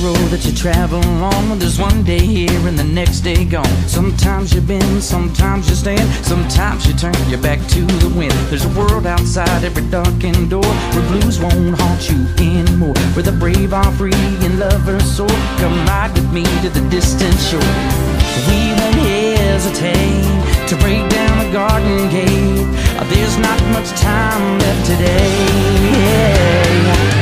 road that you travel on, when there's one day here and the next day gone. Sometimes you bend, sometimes you stand, sometimes you turn your back to the wind. There's a world outside every darkened door, where blues won't haunt you anymore, where the brave are free and lovers soar. Come ride with me to the distant shore. We won't hesitate to break down the garden gate. There's not much time left today.